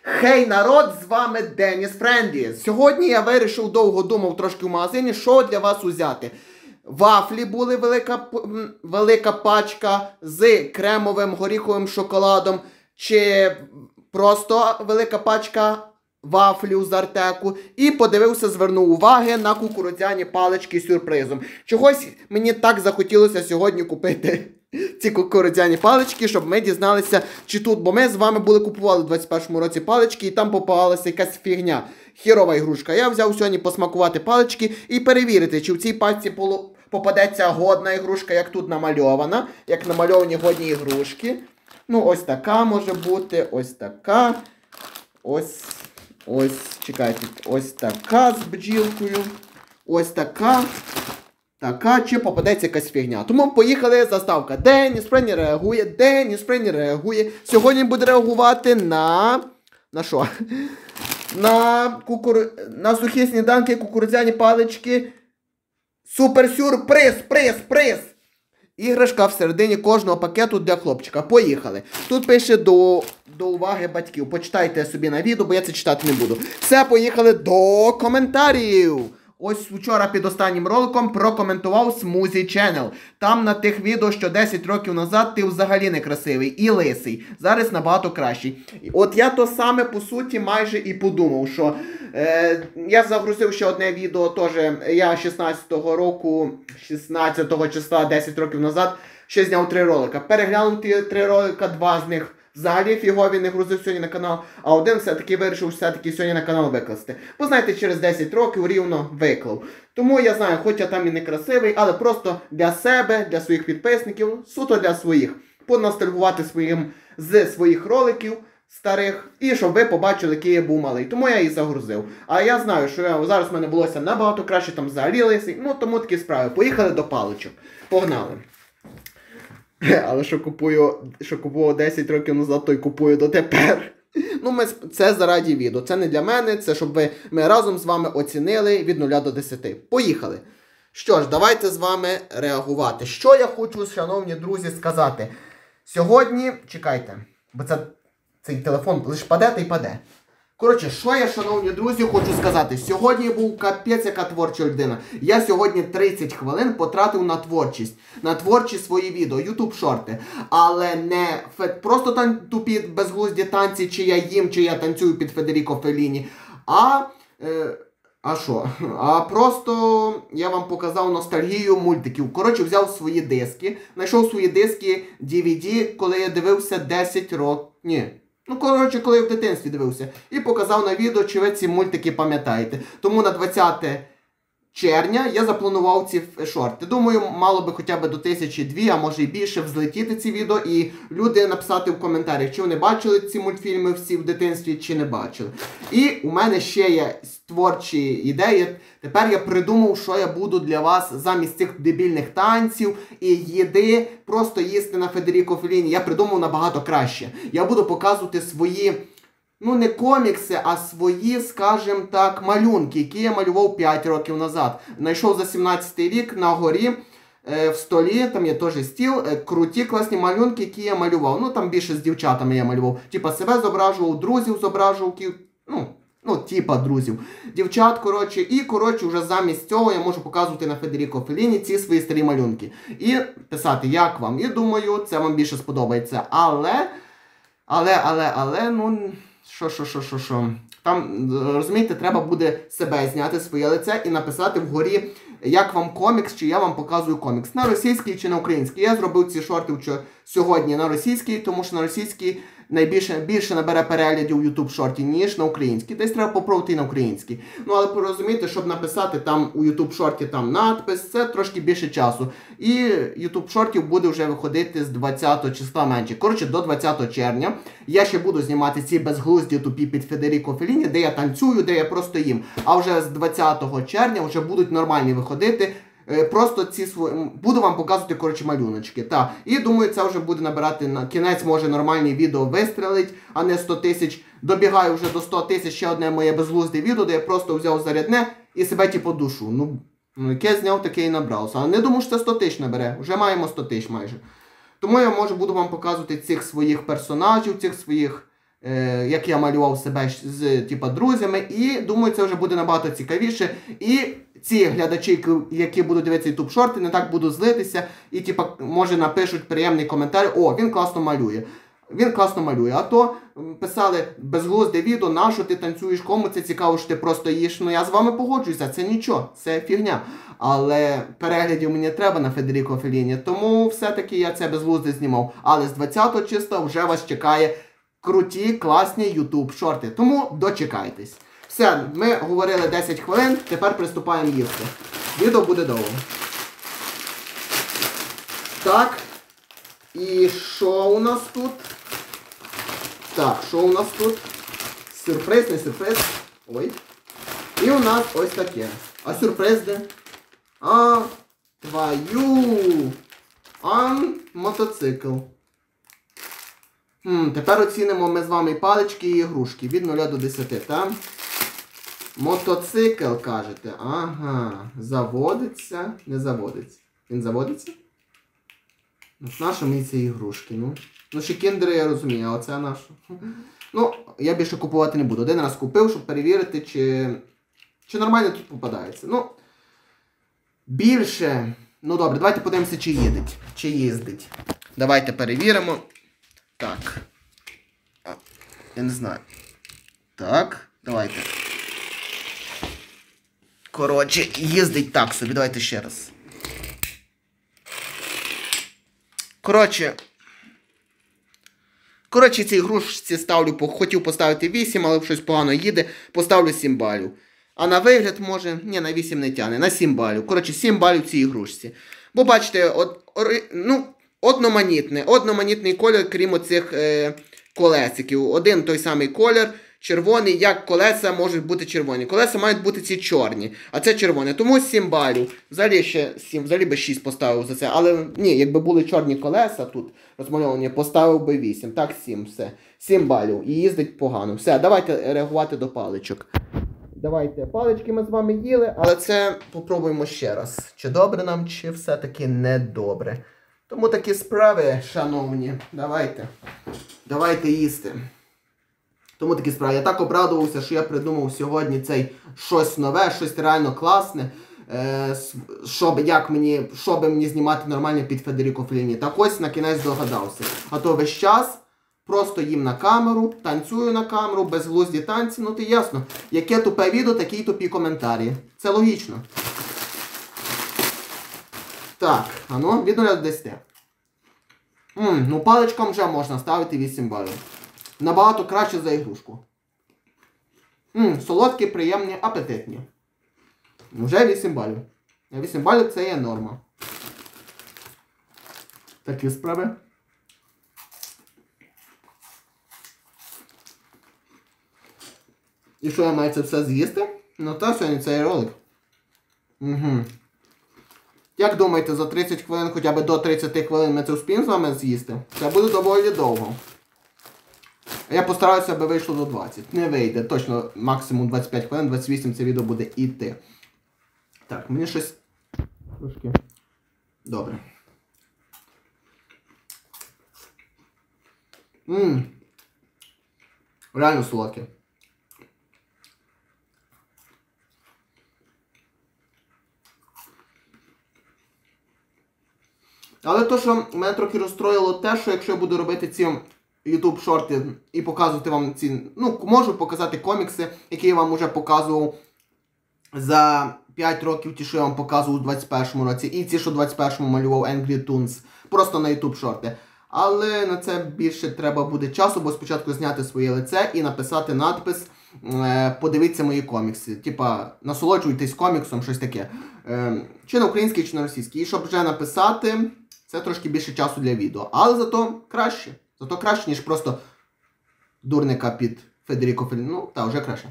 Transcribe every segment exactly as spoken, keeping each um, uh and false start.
Хей, народ, з вами Деніс Френдлі. Сьогодні я вирішив, довго думав трошки в магазині, що для вас узяти. Вафлі були, велика, велика пачка з кремовим горіховим шоколадом, чи просто велика пачка вафлів з Артеку. І подивився, звернув уваги на кукурудзяні палички з сюрпризом. Чогось мені так захотілося сьогодні купити ці кукурудзяні палички, щоб ми дізналися, чи тут, бо ми з вами були купували в двадцять першому році палички, і там попалася якась фігня, хірова ігрушка. Я взяв сьогодні посмакувати палички і перевірити, чи в цій пачці попадеться годна ігрушка, як тут намальована, як намальовані годні ігрушки. Ну, ось така може бути, ось така, ось, ось, чекайте, ось така з бджілкою, ось така. Така, чи попадеться якась фігня. Тому поїхали, заставка. Деніс Френдлі реагує, Деніс Френдлі реагує. Сьогодні буде реагувати на... На що? На кукур... на сухі сніданки, кукурудзяні палички. Супер-сюрприз, приз, приз! Іграшка всередині кожного пакету для хлопчика. Поїхали. Тут пише до, до уваги батьків. Почитайте собі на відео, бо я це читати не буду. Все, поїхали до коментарів. Ось вчора під останнім роликом прокоментував Smoothie Channel. Там на тих відео, що десять років назад ти взагалі не красивий і лисий. Зараз набагато кращий. От я то саме, по суті, майже і подумав, що е, я загрузив ще одне відео, теж я шістнадцятого року, шістнадцятого числа, десять років назад, ще зняв три ролика. Переглянув ті три ролика, два з них взагалі фігові не грузив сьогодні на канал, а один все-таки вирішив все-таки сьогодні на канал викласти. Бо знаєте, через десять років рівно виклав. Тому я знаю, хоч я там і не красивий, але просто для себе, для своїх підписників, суто для своїх. Поностальгувати своїм, з своїх роликів старих, і щоб ви побачили, який я був малий. Тому я і загрузив. А я знаю, що я, зараз в мене булося набагато краще, там взагалі лисий. Ну, тому такі справи. Поїхали до паличок. Погнали. Але що купую, що купував десять років назад, то й купую дотепер. Ну, ми, це заради відео. Це не для мене, це щоб ви, ми разом з вами оцінили від нуля до десяти. Поїхали. Що ж, давайте з вами реагувати. Що я хочу, шановні друзі, сказати. Сьогодні, чекайте, бо це, цей телефон лише паде та й паде. Коротше, що я, шановні друзі, хочу сказати. Сьогодні був капець яка творча людина. Я сьогодні тридцять хвилин потратив на творчість. На творчі свої відео, ютуб шорти. Але не просто там тупі безглузді танці, чи я їм, чи я танцюю під Федеріко Фелліні. А... Е, а що? А просто я вам показав ностальгію мультиків. Коротше, взяв свої диски. Знайшов свої диски ді ві ді, коли я дивився десять років. Ні. Ну, коротше, коли я в дитинстві дивився. І показав на відео, чи ви ці мультики пам'ятаєте. Тому на двадцяте червня я запланував ці шорти. Думаю, мало би хоча б до тисячі дві, а може і більше, взлетіти ці відео. І люди написати в коментарях, чи вони бачили ці мультфільми всі в дитинстві, чи не бачили. І у мене ще є творчі ідеї. Тепер я придумав, що я буду для вас замість цих дебільних танців і їди, просто їсти на Федеріко Фелліні. Я придумав набагато краще. Я буду показувати свої, ну не комікси, а свої, скажімо так, малюнки, які я малював п'ять років назад. Знайшов за сімнадцятий рік на горі, е, в столі, там є теж стіл, е, круті класні малюнки, які я малював. Ну там більше з дівчатами я малював. Типа себе зображував, друзів зображував, ну... Ну, типа друзів. Дівчат, коротше. І, коротше, вже замість цього я можу показувати на Федеріко Фелліні ці свої старі малюнки. І писати, як вам. І думаю, це вам більше сподобається. Але, але, але, але, ну, що, що, що, що, що. Там, розумієте, треба буде себе зняти, своє лице і написати вгорі, як вам комікс, чи я вам показую комікс. На російський чи на український. Я зробив ці шорти сьогодні на російський, тому що на російський найбільше більше набере переглядів у ютуб шорті, ніж на український. Десь треба попробувати і на український. Ну, але порозумієте, щоб написати там у ютуб шорті там надпис, це трошки більше часу. І ютуб шортів буде вже виходити з двадцятого числа менше. Коротше, до двадцятого червня я ще буду знімати ці безглузді тупі під Федеріко Фелліні, де я танцюю, де я просто їм. А вже з двадцятого червня вже будуть нормальні виходити. Просто ці свої... Буду вам показувати, коротше, малюночки. Та. І думаю, це вже буде набирати на кінець, може нормальні відео вистрелить, а не сто тисяч. Добігаю вже до сто тисяч, ще одне моє безглузде відео, де я просто взяв зарядне і себе типу душу. Ну, яке зняв, таке і набрався. Але не думаю, що це сто тисяч набере. Вже маємо сто тисяч майже. Тому я, може, буду вам показувати цих своїх персонажів, цих своїх е, як я малював себе з типа, друзями. І думаю, це вже буде набагато цікавіше. І ці глядачі, які будуть дивитися ютуб шорти, не так будуть злитися. І типа, може напишуть приємний коментар: о, він класно малює. Він класно малює. А то писали безглузде відео, на що ти танцюєш, кому це цікаво, що ти просто їш. Ну я з вами погоджуюся, це нічого, це фігня. Але переглядів мені треба на Федеріко Фелліні, тому все-таки я це безглузде знімав. Але з двадцятого числа вже вас чекає круті, класні ютуб шорти. Тому дочекайтесь. Все, ми говорили десять хвилин, тепер приступаємо їсти. Відео буде довго. Так. І що у нас тут? Так, що у нас тут? Сюрприз, не сюрприз. Ой. І у нас ось таке. А сюрприз де? А, твою. А, мотоцикл. Хм, тепер оцінимо ми з вами палички і ігрушки. Від нуля до десяти, так? Мотоцикл, кажете. Ага. Заводиться. Не заводиться. Він заводиться? Нащо мені ці ігрушки? Ну, ну ще кіндери я розумію, а оце нащо? Ну, я більше купувати не буду. Один раз купив, щоб перевірити, чи, чи нормально тут попадається. Ну, більше... Ну добре, давайте подивимося, чи їздить. Чи їздить. Давайте перевіримо. Так. Я не знаю. Так, давайте. Коротше, їздить так собі. Давайте ще раз. Коротше, коротше, цій ігрушці ставлю, хотів поставити вісім, але щось погано їде, поставлю сім балів. А на вигляд може, ні, на вісім не тягне, на сім балів. Коротше, сім балів цій ігрушці. Бо бачите, от, ну, одноманітний, одноманітний колір, крім оцих е, колесиків. Один той самий колір, червоний, як колеса можуть бути червоні. Колеса мають бути ці чорні, а це червоне. Тому сім балів. Взагалі ще сім, взагалі би шість поставив за це. Але ні, якби були чорні колеса тут розмальовані, поставив би вісім. Так, сім, все. сім балів. І їздить погано. Все, давайте реагувати до паличок. Давайте, палички ми з вами їли, але це попробуємо ще раз. Чи добре нам, чи все-таки не добре. Тому такі справи, шановні. Давайте. Давайте їсти. Тому такі справи. Я так обрадувався, що я придумав сьогодні цей щось нове, щось реально класне. Е, щоб, як мені, щоб мені знімати нормально під Федеріко Фелліні. Так ось на кінець догадався. А то весь час просто їм на камеру, танцюю на камеру, безглузді танці. Ну ти ясно, яке тупе відео, такі тупі коментарі. Це логічно. Так, а ну, від нуля до десяти. Ммм, ну паличкам вже можна ставити вісім балів. Набагато краще за ігрушку. Ммм, солодкі, приємні, апетитні. Вже вісім балів. вісім балів це є норма. Такі справи. І що я маю це все з'їсти? Ну та сьогодні цей ролик. Угу. Як думаєте, за тридцять хвилин, хоча б до тридцяти хвилин ми це успіємо з вами з'їсти? Це буде доволі довго. Я постараюся, аби вийшло до двадцяти. Не вийде. Точно максимум двадцять п'ять хвилин, двадцять вісім це відео буде іти. Так, мені щось трошки... Добре. Ммм. Реально солодке. Але то, що мене трохи розстроїло те, що якщо я буду робити ці ютуб шорти і показувати вам ці, ну, можу показати комікси, які я вам вже показував за п'ять років, ті, що я вам показував у двадцять першому році, і ті, що у двадцять першому малював Angry Toons, просто на ютуб шорти. Але на це більше треба буде часу, бо спочатку зняти своє лице і написати надпис «Подивіться мої комікси». Типа, насолоджуйтесь коміксом, щось таке. Чи на український, чи на російський. І щоб вже написати, це трошки більше часу для відео. Але зато краще. Зато краще, ніж просто дурника під Федеріко Фелліні. Ну, так, вже краще.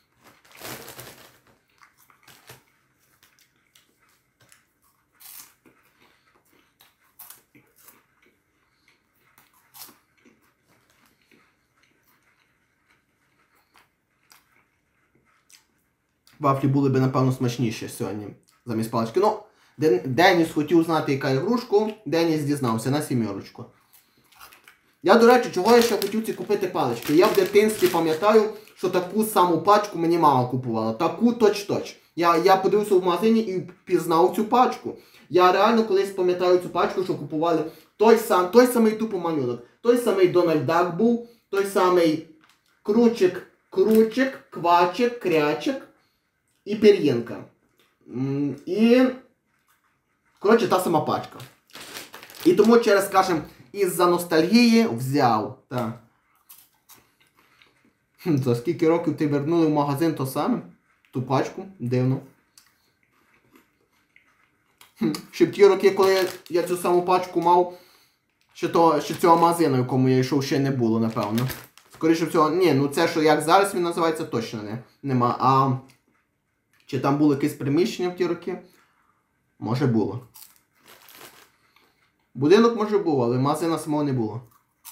Вафлі були б, напевно, смачніші сьогодні замість палички. Ну, Деніс хотів знати, яка ігрушку, Деніс дізнався на сімерочку. Я, до речі, чого я ще хотів ці купити палички? Я в дитинстві пам'ятаю, що таку саму пачку мені мама купувала. Таку точ-точ. Я, я подивився в магазині і впізнав цю пачку. Я реально колись пам'ятаю цю пачку, що купували той, сам, той самий тупо малюнок. Той самий Дональд Дак був, той самий кручик, кручик, квачик, крячик і пір'їнка. І, коротше, та сама пачка. І тому через, скажем, із-за ностальгії взяв. Так. За скільки років ти вернули в магазин то саме? Ту пачку? Дивно. Ще в ті роки, коли я цю саму пачку мав, ще, то, ще цього магазину, в якому я йшов, ще не було, напевно. Скоріше всього, ні, ну це, що як зараз він називається, точно не, нема. А чи там було якесь приміщення в ті роки? Може було. Будинок може був, але магазина самого не було.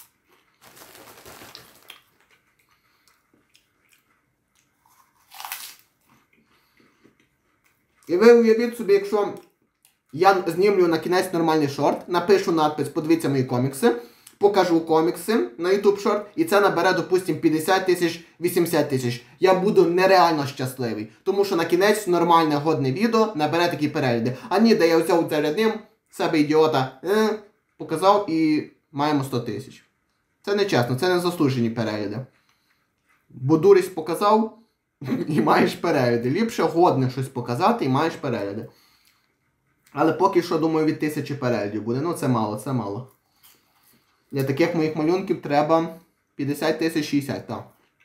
І ви уявіть собі, якщо я знімлю на кінець нормальний шорт, напишу надпис «Подивіться мої комікси», покажу комікси на YouTube шорт, і це набере, допустим, п'ятдесят тисяч, вісімдесят тисяч. Я буду нереально щасливий. Тому що на кінець нормальне, годне відео набере такі перегляди. А ні, де я взяв зарядним, себе ідіота, е, показав і маємо сто тисяч. Це не чесно, це не заслужені перегляди. Бо дурість показав і маєш перегляди. Ліпше годне щось показати і маєш перегляди. Але поки що, думаю, від тисячі переглядів буде. Ну, це мало, це мало. Для таких моїх малюнків треба п'ятдесят тисяч, шістдесят, так.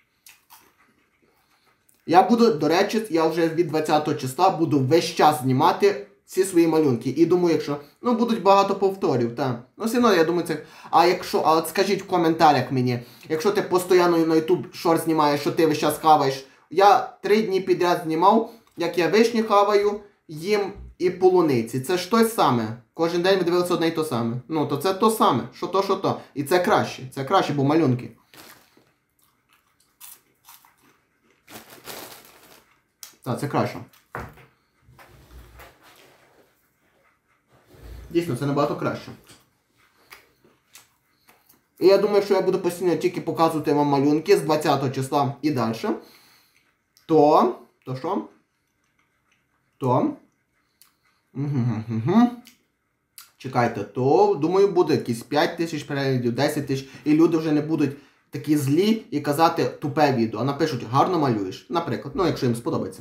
Я буду, до речі, я вже від двадцятого числа буду весь час знімати всі свої малюнки. І думаю, якщо, ну, будуть багато повторів, так. Ну, все одно, я думаю, це... А якщо, а от скажіть в коментарях мені, якщо ти постійно на YouTube шорт знімаєш, що ти весь час хаваєш. Я три дні підряд знімав, як я вишні хаваю, їм і полуниці. Це ж той саме. Кожен день ви дивилися одне і то саме. Ну, то це то саме. Що то, що то. І це краще. Це краще, бо малюнки. Так, це краще. Дійсно, це набагато краще. І я думаю, що я буду постійно тільки показувати вам малюнки з двадцятого числа і далі. То... То що? То... Угу-гу-гу. Чекайте, то, думаю, буде якісь п'ять тисяч переглядів, десять тисяч, і люди вже не будуть такі злі і казати тупе відео, а напишуть, гарно малюєш, наприклад, ну, якщо їм сподобається.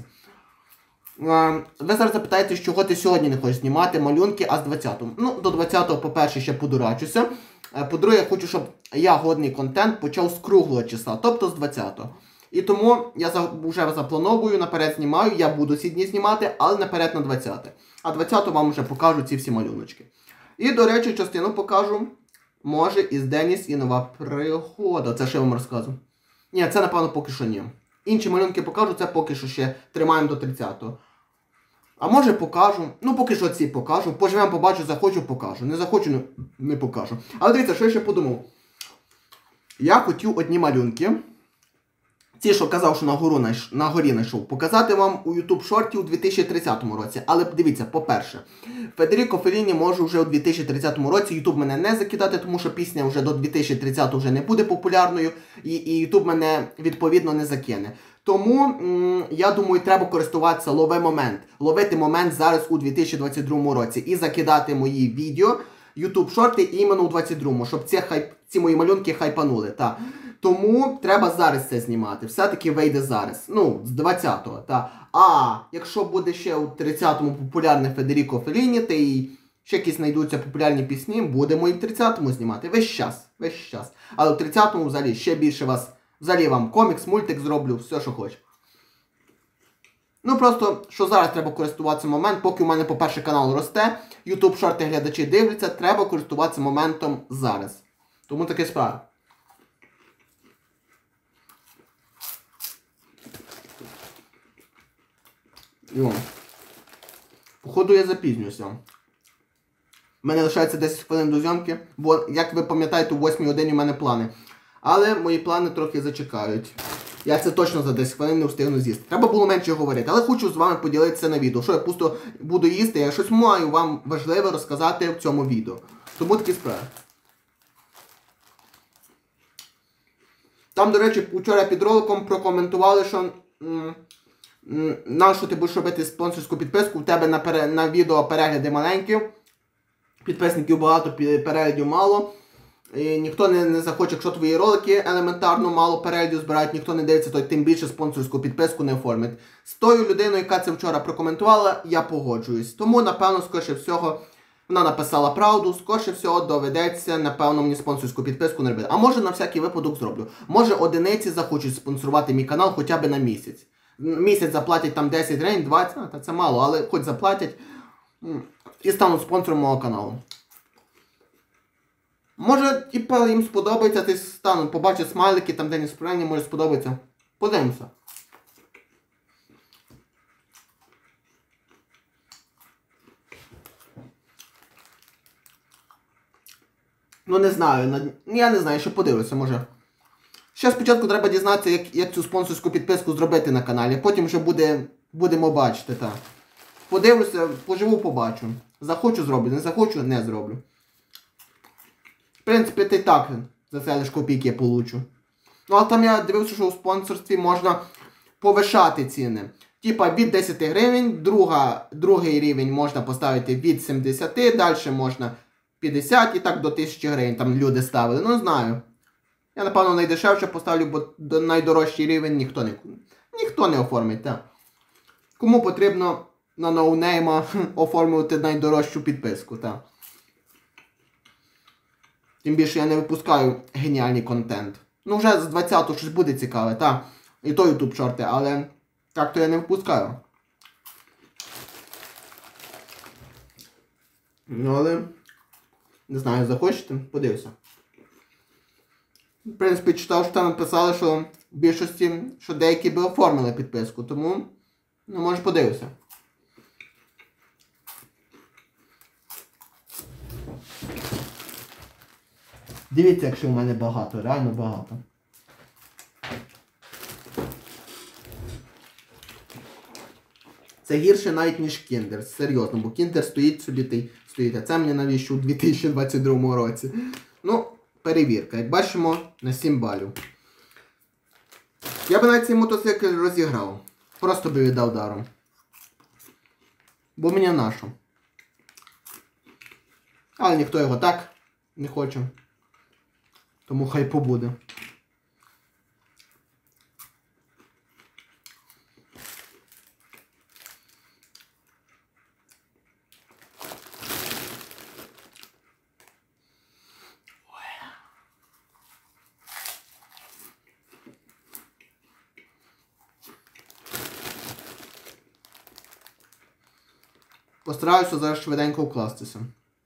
Ви зараз запитаєте, чого ти сьогодні не хочеш знімати малюнки, а з двадцятого. Ну, до двадцятого, по-перше, ще подурачуся. По-друге, я хочу, щоб я годний контент почав з круглого числа, тобто з двадцятого. І тому я вже заплановую, наперед знімаю, я буду ці дні знімати, але наперед на двадцяте. А двадцятого вам вже покажу ці всі малюночки. І, до речі, частину покажу, може, із Деніс і нова пригода. Це що я вам розказую? Ні, це, напевно, поки що ні. Інші малюнки покажу, це поки що ще тримаємо до тридцятого. А може покажу, ну поки що ці покажу, поживемо, побачу, захочу, покажу. Не захочу, не, не покажу. Але дивіться, що я ще подумав. Я хотів одні малюнки. Ті, що казав, що на, гору, на горі знайшов, показати вам у YouTube шорті у дві тисячі тридцятому році. Але дивіться, по-перше, Федеріко Фелліні може вже у дві тисячі тридцятому році YouTube мене не закидати, тому що пісня вже до дві тисячі тридцятого вже не буде популярною, і, і YouTube мене, відповідно, не закине. Тому, м я думаю, треба користуватися лови момент. Ловити момент зараз у дві тисячі двадцять другому році і закидати мої відео, YouTube шорти іменно у двадцять другому, щоб ці, хайп, ці мої малюнки хайпанули. Та. Тому треба зараз це знімати. Все-таки вийде зараз. Ну, з двадцятого. Та. А якщо буде ще у тридцятому популярне Федеріко Фелліні, та і ще якісь знайдуться популярні пісні, будемо і в тридцятому знімати. Весь час. Весь час. Але в тридцятому взагалі ще більше вас, взагалі вам комікс, мультик зроблю, все, що хочу. Ну просто, що зараз треба користуватися моментом, поки у мене, по-перше, канал росте, YouTube шорти глядачі дивляться, треба користуватися моментом зараз. Тому таке справа. Йо. Походу я запізнююся. У мене лишається десять хвилин до зйомки, бо, як ви пам'ятаєте, у восьмій годині у мене плани. Але мої плани трохи зачекають. Я це точно за десять хвилин не встигну з'їсти. Треба було менше говорити, але хочу з вами поділитися на відео. Що я просто буду їсти, я щось маю вам важливе розказати в цьому відео. Тому такі справи. Там, до речі, вчора під роликом прокоментували, що м, м, на що ти будеш робити спонсорську підписку, в тебе на, пере, на відео перегляди маленькі, підписників багато, переглядів мало. І ніхто не, не захоче, якщо твої ролики елементарно мало переглядів збирають, ніхто не дивиться, то тим більше спонсорську підписку не оформить. З тою людиною, яка це вчора прокоментувала, я погоджуюсь. Тому, напевно, скоріше всього, вона написала правду, скоріше всього доведеться, напевно, мені спонсорську підписку не робити. А може на всякий випадок зроблю. Може одиниці захочуть спонсорувати мій канал хоча б на місяць. Місяць заплатять там десять гривень, двадцять, а, та це мало, але хоч заплатять і стануть спонсором мого каналу. Може, типа, їм сподобається, ти стануть, побачать смайлики, там день сприйняття, може сподобається. Подивимося. Ну не знаю, я не знаю, що подивлюся, може. Ще спочатку треба дізнатися, як, як цю спонсорську підписку зробити на каналі, потім вже буде, будемо бачити, так. Подивлюся, поживу, побачу. Захочу зроблю, не захочу, не зроблю. В принципі, ти так за це лише копійки я получу. Ну, а там я дивився, що у спонсорстві можна повишати ціни. Типа від десяти гривень, друга, другий рівень можна поставити від сімдесяти, далі можна п'ятдесят і так до тисячі гривень там люди ставили. Ну, знаю. Я, напевно, найдешевше поставлю, бо найдорожчий рівень ніхто не, ніхто не оформить, так. Кому потрібно на ноунейма оформити найдорожчу підписку, так. Тим більше я не випускаю геніальний контент. Ну вже з двадцятого щось буде цікаве, так. І то ютуб шорти, але так то я не випускаю. Ну але, не знаю, захочете, подивися. В принципі, читав, що там написали, що в більшості, що деякі би оформили підписку, тому, ну, може подивися. Дивіться, якщо в мене багато, реально багато. Це гірше навіть, ніж Кіндер, серйозно, бо Кіндер стоїть собі, ти стоїть, а це мені навіщо у дві тисячі двадцять другому році. Ну, перевірка, як бачимо, на сім балів. Я б навіть цей мотоцикл розіграв, просто би віддав даром. Бо мені нащо. Але ніхто його так не хоче. Тому хай побуде. Постараюся зараз швиденько вкластися.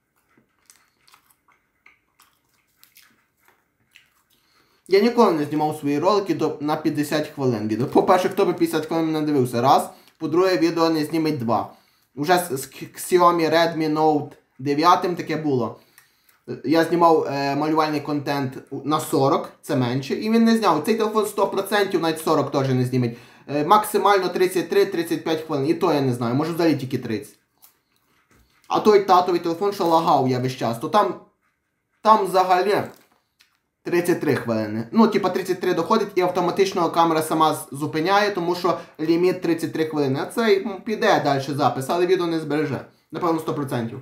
Я ніколи не знімав свої ролики до, на п'ятдесят хвилин відео. По-перше, хто би п'ятдесят хвилин не дивився, раз. По-друге, відео не знімить два. Уже з, з Xiaomi Redmi Note дев'ять таке було. Я знімав е, малювальний контент на сорок, це менше, і він не зняв. Цей телефон сто відсотків навіть сорок теж не зніметь. Е, максимально тридцять три тридцять п'ять хвилин, і то я не знаю, може взагалі тільки тридцять. А той татовий телефон, що лагав я весь час, то там, там взагалі тридцять три хвилини. Ну, типа тридцять три доходить і автоматично камера сама зупиняє, тому що ліміт тридцять три хвилини. А це піде далі запис, але відео не збереже. Напевно, сто відсотків.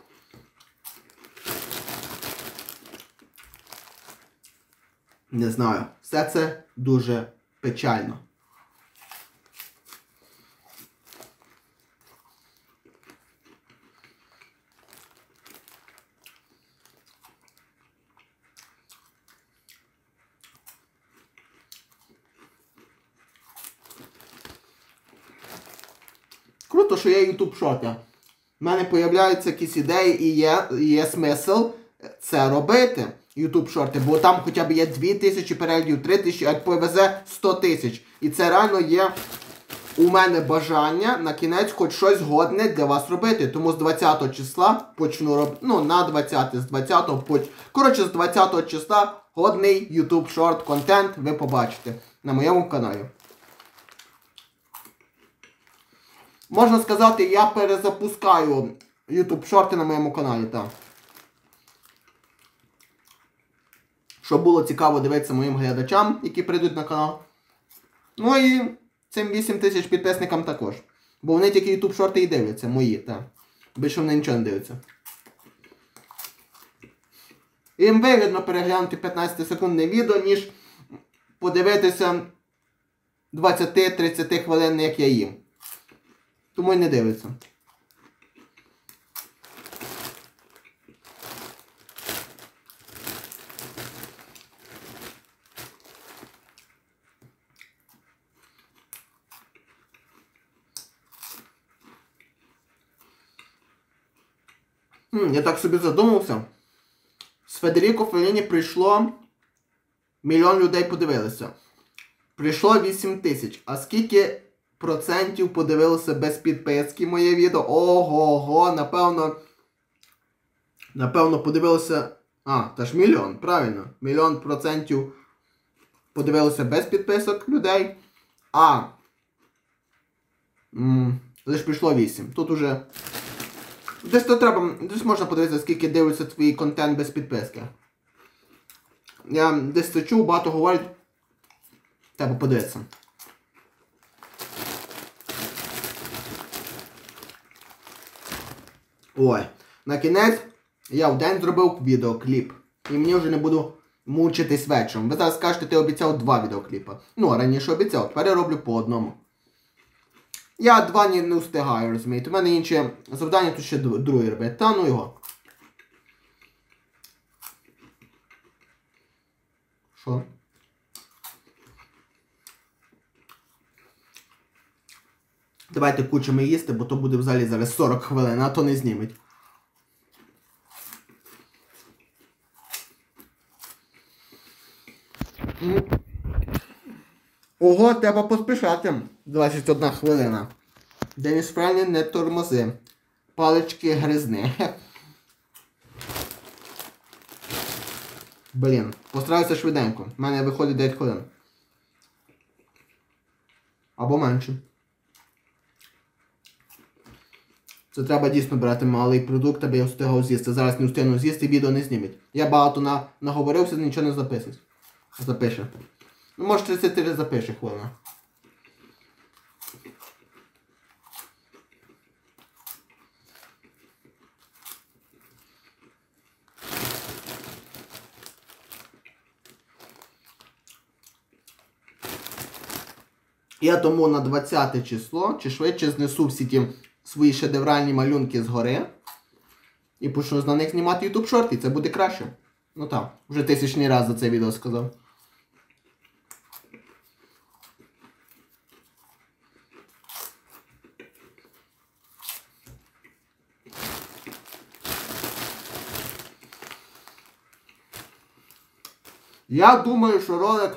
Не знаю. Все це дуже печально. Круто, що є YouTube шорти. У мене з'являються якісь ідеї і є, є смисл це робити. YouTube шорти, бо там хоча б є дві тисячі переглядів, три тисячі, а повезе сто тисяч. І це реально є у мене бажання на кінець хоч щось годне для вас робити. Тому з двадцятого числа почну робити, ну на двадцяте, з двадцятого, поч... коротше з двадцятого числа годний YouTube шорт контент ви побачите на моєму каналі. Можна сказати, я перезапускаю YouTube шорти на моєму каналі, так. щоб було цікаво дивитися моїм глядачам, які прийдуть на канал. Ну і цим вісім тисяч підписникам також. Бо вони тільки YouTube шорти і дивляться, мої, так. Більше вони нічого не дивляться. Їм вигідно переглянути п'ятнадцятисекундне відео, ніж подивитися двадцять-тридцять хвилин, як я їм. Тому й не дивляться. Хм, я так собі задумався. З Федеріко Фелліні прийшло... Мільйон людей подивилися. Прийшло вісім тисяч. А скільки процентів подивилося без підписки моє відео? Ого-го, напевно... Напевно подивилося... А, та ж мільйон, правильно. Мільйон процентів подивилося без підписок людей. А... М, лише прийшло вісім. Тут уже... Десь то треба... Десь можна подивитися, скільки дивиться твій контент без підписки. Я десь це чув, багато говорять. Треба подивитися. Ой. На кінець я в день зробив відеокліп. І мені вже не буду мучитись вечором. Ви зараз скажете, ти обіцяв два відеокліпи. Ну, а раніше обіцяв, тепер я роблю по одному. Я два не, не встигаю, розумієте. У мене інші завдання, тут ще друге робити. Та ну його. Що? Давайте кучами їсти, бо то буде в залі зараз сорок хвилин, а то не зніметь. Ого, треба поспішати. двадцять одна хвилина. Деніс Френлін, не тормози. Палички гризни. Блін, постараюся швиденько. У мене виходить дев'ять хвилин. Або менше. Це треба дійсно брати малий продукт, аби я встигав з'їсти. Зараз не встигну з'їсти, відео не знімуть. Я багато на... наговорився, нічого не записують. Запише. Ну, може тридцять три запише хвилина. Я тому на двадцяте число, чи швидше знесу всі ті свої шедевральні малюнки згори. І почну на них знімати YouTube шорти, і це буде краще. Ну так, вже тисячний раз за це відео сказав. Я думаю, що ролик...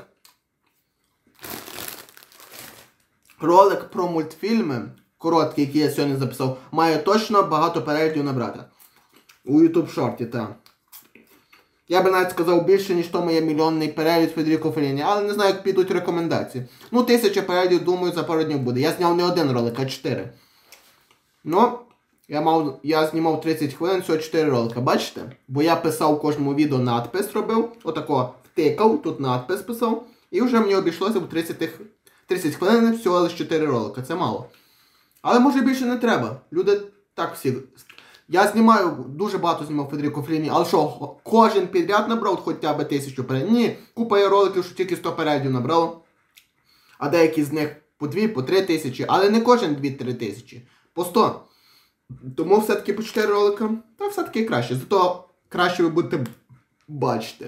Ролик про мультфільми, короткий, який я сьогодні записав, має точно багато переглядів набрати. У YouTube шорті, так. Я би навіть сказав більше, ніж то моє мільйонний перегляд Федеріко Фелліні, але не знаю, як підуть рекомендації. Ну, тисяча переглядів, думаю, за пару днів буде. Я зняв не один ролик, а чотири. Ну, я мав, я знімав тридцять хвилин, всього чотири ролика, бачите? Бо я писав кожному відео надпис робив, отако втикав, тут надпис писав, і вже мені обійшлося в тридцять, тридцять хвилин, всього лише чотири ролика, це мало. Але може більше не треба, люди так всі... Я знімаю, дуже багато знімав Федеріко Фелліні, але що, кожен підряд набрав хоча б тисячу переглядів? Ні, купа є роликів, що тільки сто переглядів набрав, а деякі з них по дві, по три тисячі, але не кожен дві-три тисячі, по сто. Тому все-таки по чотири ролика, та все-таки краще, зато краще ви будете бачити.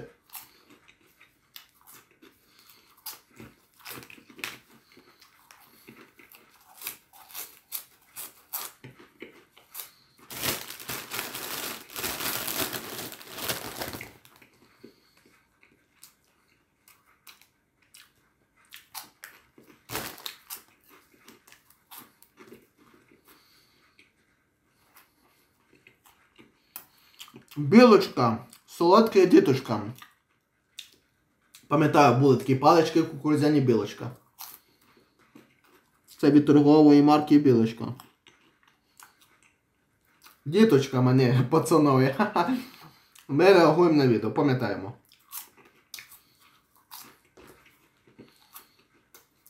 Білочка, солодка діточка. Пам'ятаю, були такі палички, кукурудзяні білочка. Це від торгової марки Білочка. Діточка мене, пацанові. Ми реагуємо на відео, пам'ятаємо.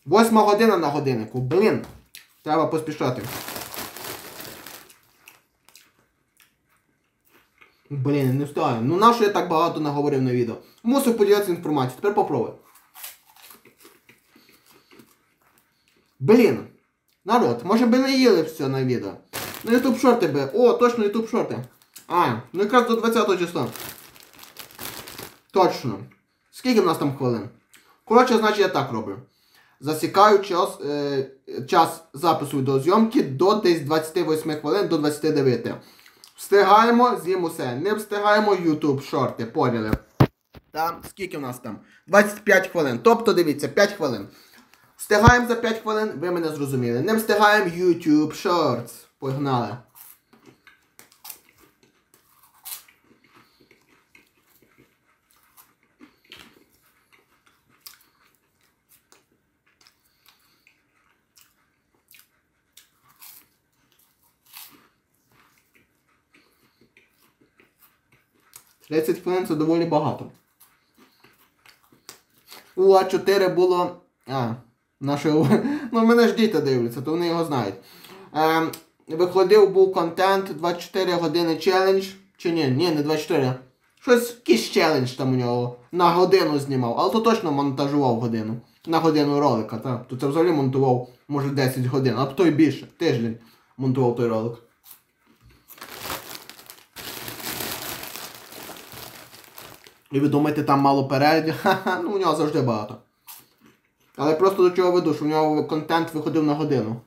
Восьма година на годиннику. Блін. Треба поспішати. Блін, не встигаю. Ну нащо я так багато наговорив на відео? Мусив поділитися інформацією. Тепер попробуй. Блін. Народ, може би не їли все на відео. На ютуб шорти би. О, точно ютуб шорти. А, ну якраз до двадцятого числа. Точно. Скільки в нас там хвилин? Коротше, значить я так роблю. Засікаю час, е, час запису відеозйомки до десь двадцяти восьми хвилин до двадцяти дев'яти. Встигаємо, з'їм усе. Не встигаємо, ютуб шорти. Поняли. Там, скільки в нас там? двадцять п'ять хвилин. Тобто, дивіться, п'ять хвилин. Встигаємо за п'ять хвилин, ви мене зрозуміли. Не встигаємо, YouTube Shorts. Погнали. тридцять хвилин це доволі багато. У А чотири було... А, нашого... Ну, мене ж діти дивляться, то вони його знають. Е, виходив, був контент, двадцять чотири години челендж. Чи ні? Ні, не двадцять чотири. Щось, якийсь челендж там у нього. На годину знімав. Але то точно монтажував годину. На годину ролика, так. То це взагалі монтував, може, десять годин. А то й більше. Тиждень монтував той ролик. І ви думаєте, там мало переглядів? Ха-ха, ну у нього завжди багато. Але просто до чого веду, що у нього контент виходив на годину.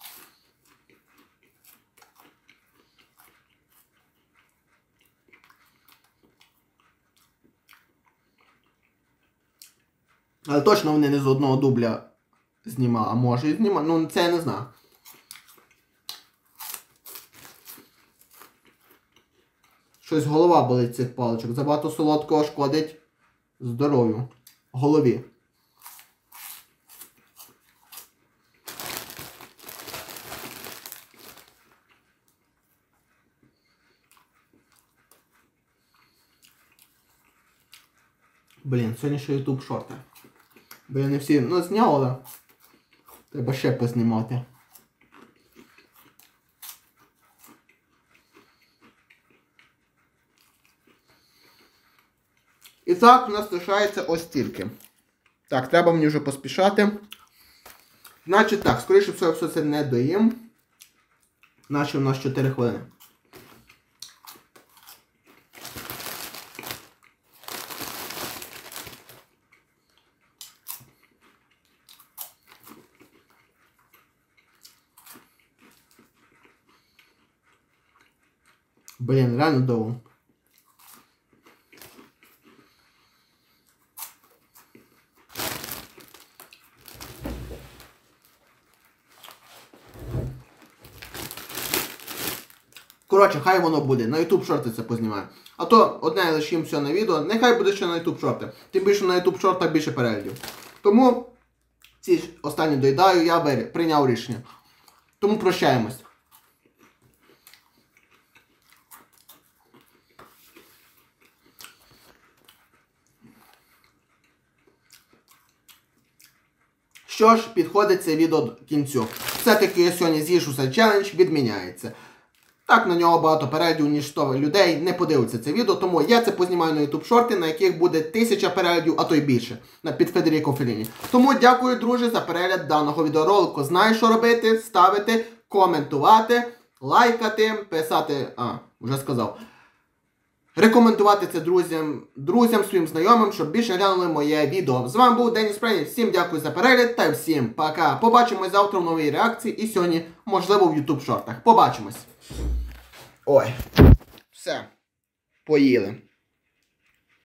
Але точно вони не з одного дубля знімали, а може і знімали, ну це я не знаю. Щось голова болить цих паличок. Забагато солодкого шкодить здоров'ю. Голові. Блін, сьогодні ще ютуб шорти. Бо я не всі, ну зняв, але треба ще познімати. І так, у нас лишається ось тільки. Так, треба мені вже поспішати. Значить так, скоріше всього, все це не доїм. Значить у нас чотири хвилини. Блін, реально довго. Коротше, хай воно буде. На ютуб шорти це познімаю. А то одне лише їм все на відео. Нехай буде ще на ютуб шорти. Тим більше на ютуб шортах більше переглядів. Тому ці останні доїдаю, я прийняв рішення. Тому прощаємось. Що ж, підходить це відео до кінцю. Все-таки я сьогодні з'їж усе челендж, відміняється. Так, на нього багато переглядів, ніж сто людей не подивиться це відео, тому я це познімаю на ютуб шорти, на яких буде тисяча переглядів, а то й більше, під Федеріко Фелліні. Тому дякую, друзі, за перегляд даного відеоролику. Знаю, що робити, ставити, коментувати, лайкати, писати, а, вже сказав, рекомендувати це друзям, друзям, своїм знайомим, щоб більше глянули моє відео. З вами був Деніс Прені, всім дякую за перегляд та всім пока. Побачимось завтра в новій реакції і сьогодні, можливо, в ютуб шортах. Побачимось. Ой, все, поїли.